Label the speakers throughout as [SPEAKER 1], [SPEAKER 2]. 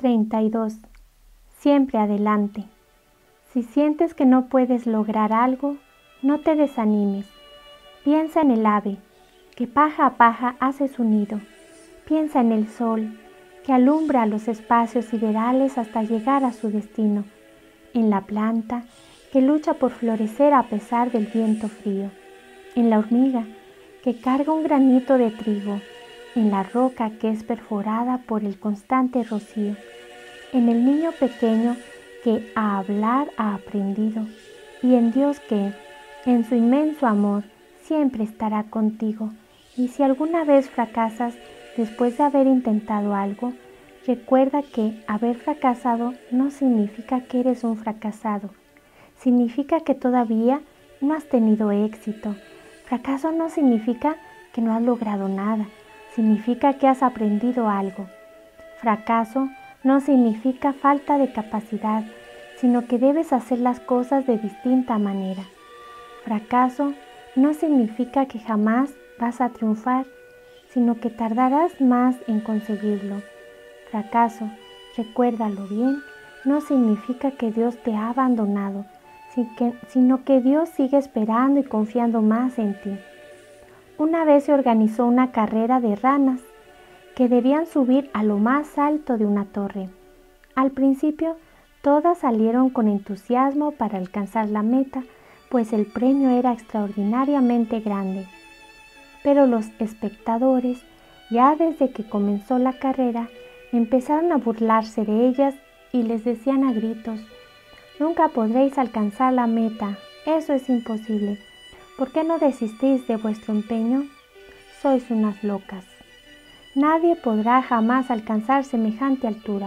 [SPEAKER 1] 32. Siempre adelante. Si sientes que no puedes lograr algo, no te desanimes. Piensa en el ave, que paja a paja hace su nido. Piensa en el sol, que alumbra los espacios siderales hasta llegar a su destino. En la planta, que lucha por florecer a pesar del viento frío. En la hormiga, que carga un granito de trigo. En la roca que es perforada por el constante rocío. En el niño pequeño que a hablar ha aprendido. Y en Dios que, en su inmenso amor, siempre estará contigo. Y si alguna vez fracasas después de haber intentado algo, recuerda que haber fracasado no significa que eres un fracasado. Significa que todavía no has tenido éxito. Fracaso no significa que no has logrado nada. Significa que has aprendido algo. Fracaso no significa falta de capacidad, sino que debes hacer las cosas de distinta manera. Fracaso no significa que jamás vas a triunfar, sino que tardarás más en conseguirlo. Fracaso, recuérdalo bien, no significa que Dios te ha abandonado, sino que Dios sigue esperando y confiando más en ti. Una vez se organizó una carrera de ranas que debían subir a lo más alto de una torre. Al principio, todas salieron con entusiasmo para alcanzar la meta, pues el premio era extraordinariamente grande. Pero los espectadores, ya desde que comenzó la carrera, empezaron a burlarse de ellas y les decían a gritos: «Nunca podréis alcanzar la meta, eso es imposible. ¿Por qué no desistís de vuestro empeño? Sois unas locas. Nadie podrá jamás alcanzar semejante altura».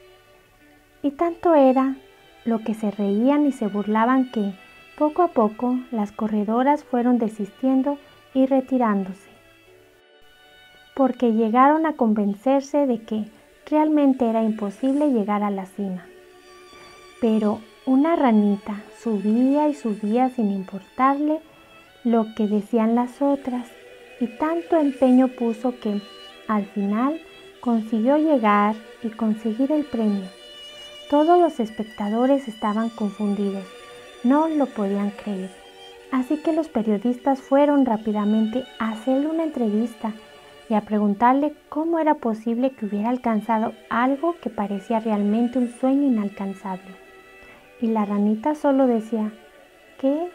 [SPEAKER 1] Y tanto era lo que se reían y se burlaban que, poco a poco, las corredoras fueron desistiendo y retirándose, porque llegaron a convencerse de que realmente era imposible llegar a la cima. Pero una ranita subía y subía sin importarle lo que decían las otras, y tanto empeño puso que, al final, consiguió llegar y conseguir el premio. Todos los espectadores estaban confundidos, no lo podían creer. Así que los periodistas fueron rápidamente a hacerle una entrevista y a preguntarle cómo era posible que hubiera alcanzado algo que parecía realmente un sueño inalcanzable. Y la ranita solo decía: ¿Qué?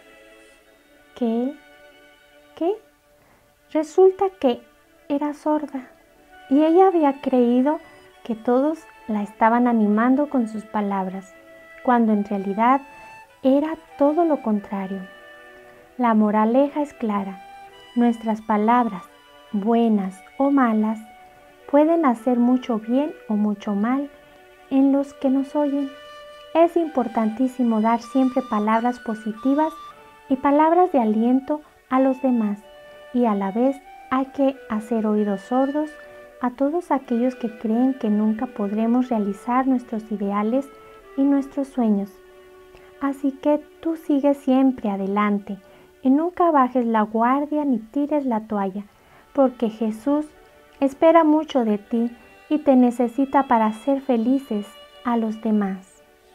[SPEAKER 1] Resulta que era sorda y ella había creído que todos la estaban animando con sus palabras, cuando en realidad era todo lo contrario. La moraleja es clara: nuestras palabras, buenas o malas, pueden hacer mucho bien o mucho mal en los que nos oyen. Es importantísimo dar siempre palabras positivas y palabras de aliento a los demás, y a la vez hay que hacer oídos sordos a todos aquellos que creen que nunca podremos realizar nuestros ideales y nuestros sueños. Así que tú sigue siempre adelante y nunca bajes la guardia ni tires la toalla, porque Jesús espera mucho de ti y te necesita para hacer felices a los demás.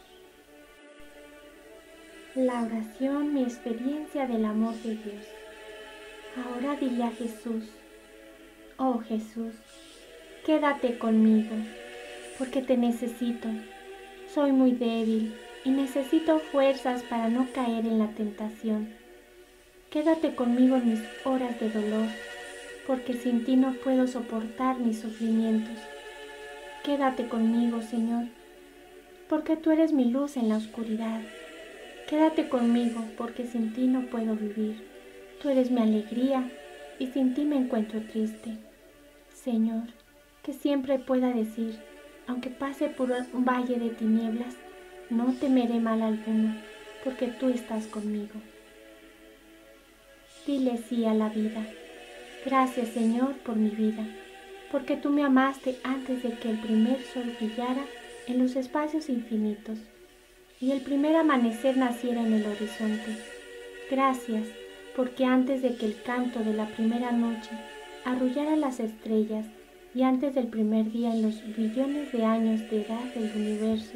[SPEAKER 1] La oración, mi experiencia del amor de Dios. Ahora dile a Jesús: «Oh Jesús, quédate conmigo, porque te necesito. Soy muy débil y necesito fuerzas para no caer en la tentación. Quédate conmigo en mis horas de dolor, porque sin ti no puedo soportar mis sufrimientos. Quédate conmigo, Señor, porque tú eres mi luz en la oscuridad. Quédate conmigo, porque sin ti no puedo vivir. Tú eres mi alegría y sin ti me encuentro triste. Señor, que siempre pueda decir, aunque pase por un valle de tinieblas, no temeré mal alguno, porque tú estás conmigo». Dile sí a la vida. Gracias, Señor, por mi vida, porque tú me amaste antes de que el primer sol brillara en los espacios infinitos y el primer amanecer naciera en el horizonte. Gracias, porque antes de que el canto de la primera noche arrullara las estrellas y antes del primer día en los billones de años de edad del universo,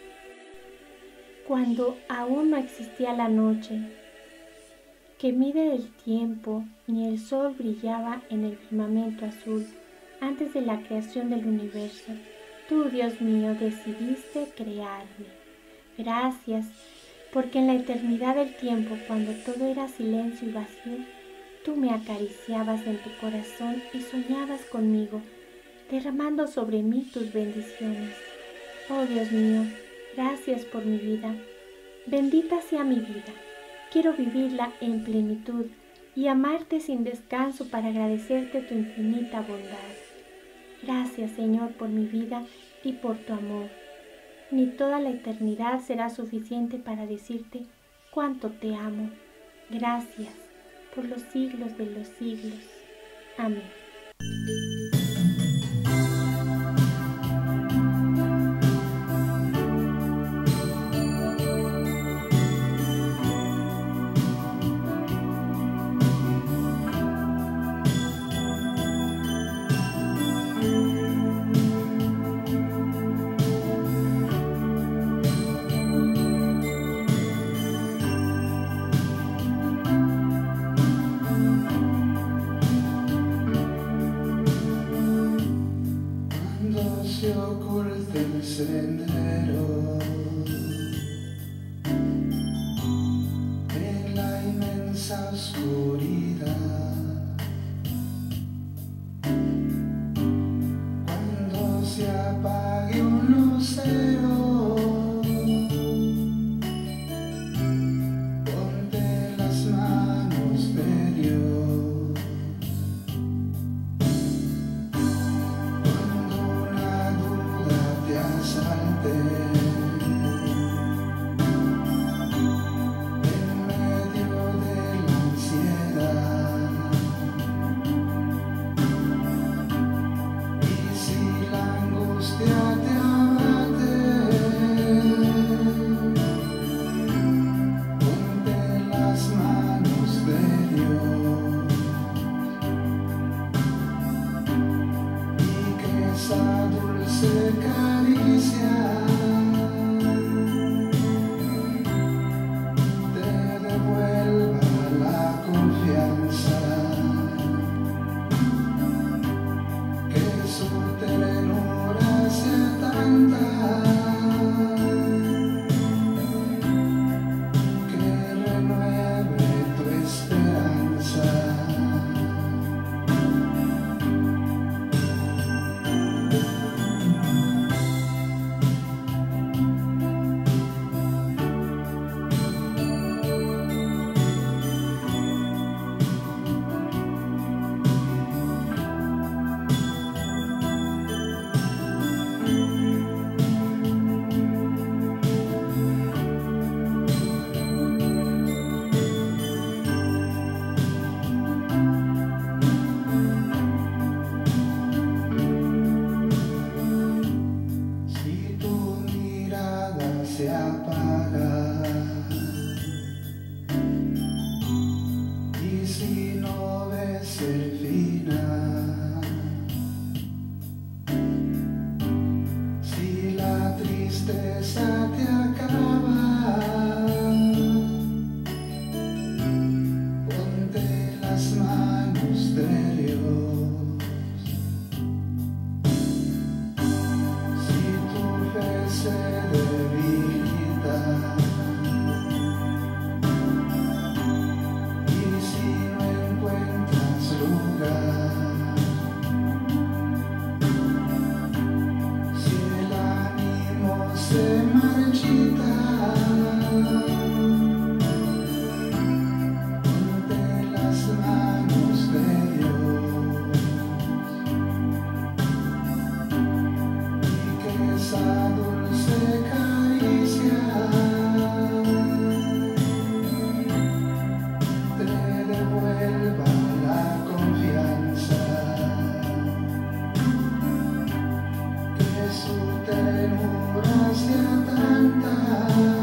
[SPEAKER 1] cuando aún no existía la noche, que mide el tiempo, ni el sol brillaba en el firmamento azul, antes de la creación del universo, tú, Dios mío, decidiste crearme. Gracias, porque en la eternidad del tiempo, cuando todo era silencio y vacío, tú me acariciabas en tu corazón y soñabas conmigo, derramando sobre mí tus bendiciones. Oh Dios mío, gracias por mi vida. Bendita sea mi vida. Quiero vivirla en plenitud y amarte sin descanso para agradecerte tu infinita bondad. Gracias, Señor, por mi vida y por tu amor. Ni toda la eternidad será suficiente para decirte cuánto te amo. Gracias por los siglos de los siglos. Amén.
[SPEAKER 2] Se oculta el sendero en la inmensa oscuridad, cuando se apague un lucero, ponte las manos de Dios. En medio de la ansiedad, y si la angustia te abate, ponte las manos de Dios, y que esa dulce caricia se apaga, y si no ves el final, si la tristeza te acaba, ponte las manos de Dios. Si tu fe se y si no encuentras lugar, si el ánimo se marchita, ponte las manos de Dios, y que esa dulce caricia devuelva la confianza, que su ternura sea tanta